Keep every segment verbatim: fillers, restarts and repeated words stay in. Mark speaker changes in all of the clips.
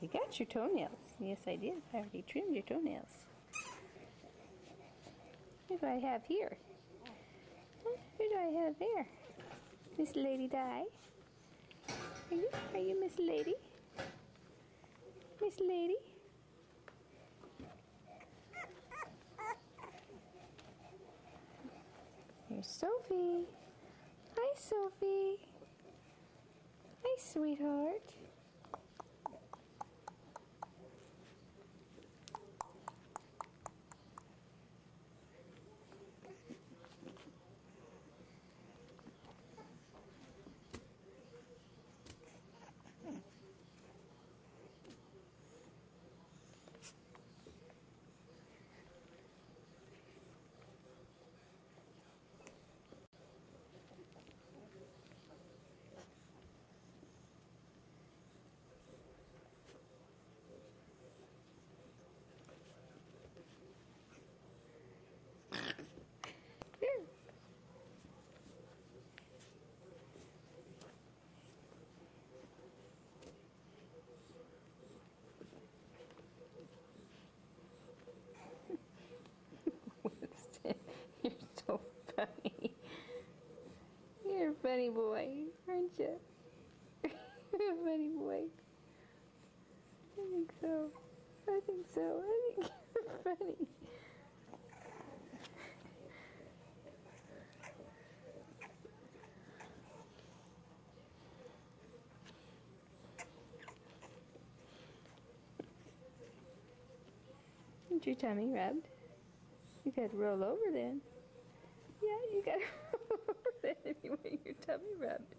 Speaker 1: You got your toenails. Yes, I did. I already trimmed your toenails. Who do I have here? Huh? Who do I have here? Miss Lady Di? Are you, are you Miss Lady? Miss Lady? Here's Sophie. Hi, Sophie. Hi, sweetheart. Here. Winston, you're so funny. You're a funny boy, aren't you? You're a funny boy. I think so. I think so. I think you're funny. Get your tummy rubbed. You gotta roll over then. Yeah, you gotta roll over then if you want your tummy rubbed.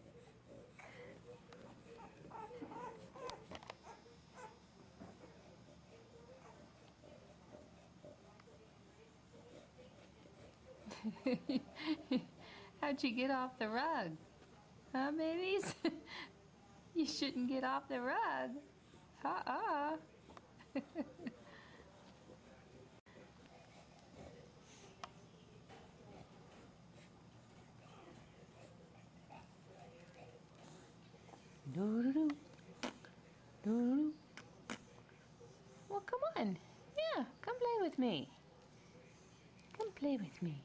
Speaker 1: How'd you get off the rug? Huh, babies? You shouldn't get off the rug. Uh-uh. Do-do-do. Do-do-do. Well, come on. Yeah, come play with me. Come play with me.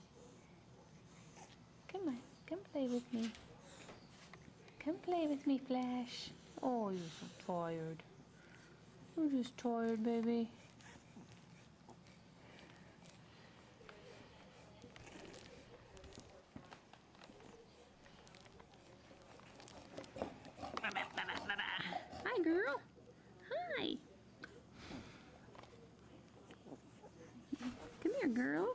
Speaker 1: Come on, come play with me. Come play with me, Flash. Oh, you're so tired. You're just tired, baby. Hi, girl. Hi. Come here, girls.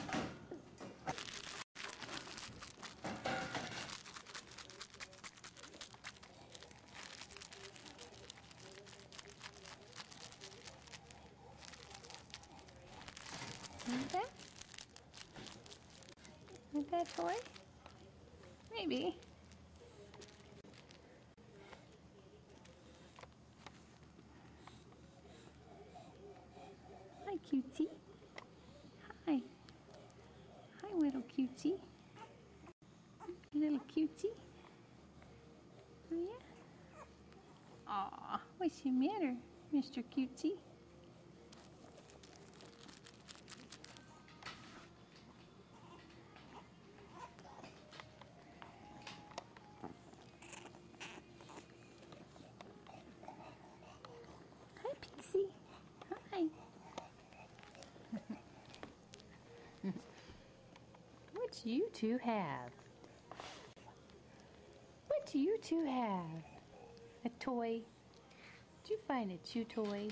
Speaker 1: Want that? Want that toy? Maybe. Hi, cutie. Hi. Hi, little cutie. Little cutie. Oh, yeah? Aw, what's the matter, Mister Cutie? Hi, Pixie. Hi. What do you two have? What do you two have? A toy? Did you find a chew toy?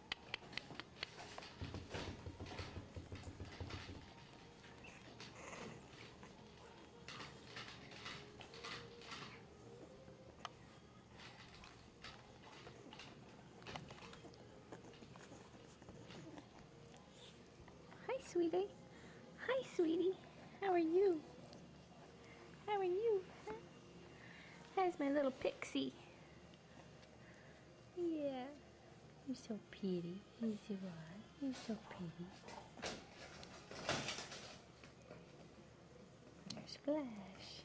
Speaker 1: Hi, sweetie. Hi, sweetie. How are you? How are you? Huh? How's my little pixie? Yeah. You're so pretty. Yes, you are. You're so pretty. There's Flash.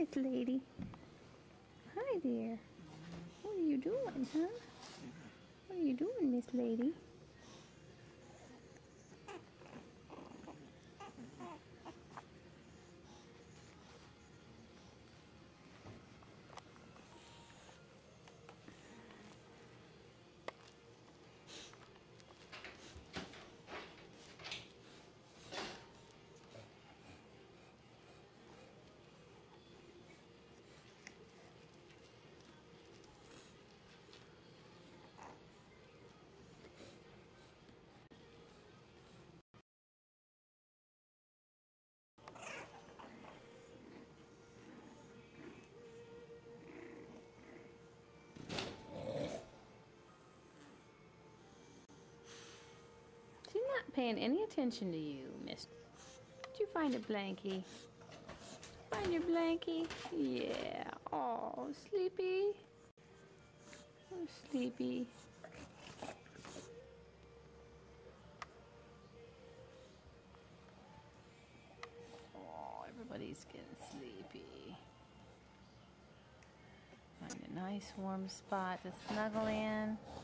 Speaker 1: Miss Lady. Hi there. What are you doing, huh? What are you doing, Miss Lady? She's not paying any attention to you, miss. Did you find a blankie? Find your blankie? Yeah. Oh, sleepy. Oh, sleepy. Oh, everybody's getting sleepy. Find a nice warm spot to snuggle in.